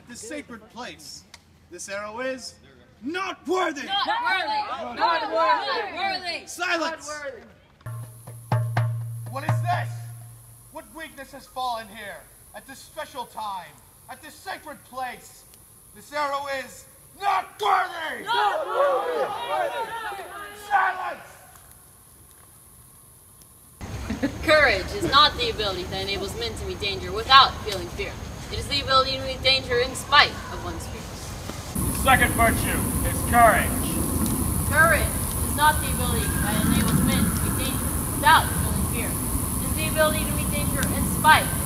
this sacred place. This arrow is not worthy! Not worthy! Not worthy! Not worthy! Silence! Not worthy! What is this? What weakness has fallen here? At this special time? At this sacred place? This arrow is not worthy! Not worthy! Silence! Courage is not the ability that enables men to meet danger without feeling fear. It is the ability to meet danger in spite of one's fears. The second virtue is courage. Courage is not the ability that enables men to meet danger without feeling fear. It is the ability to meet danger in spite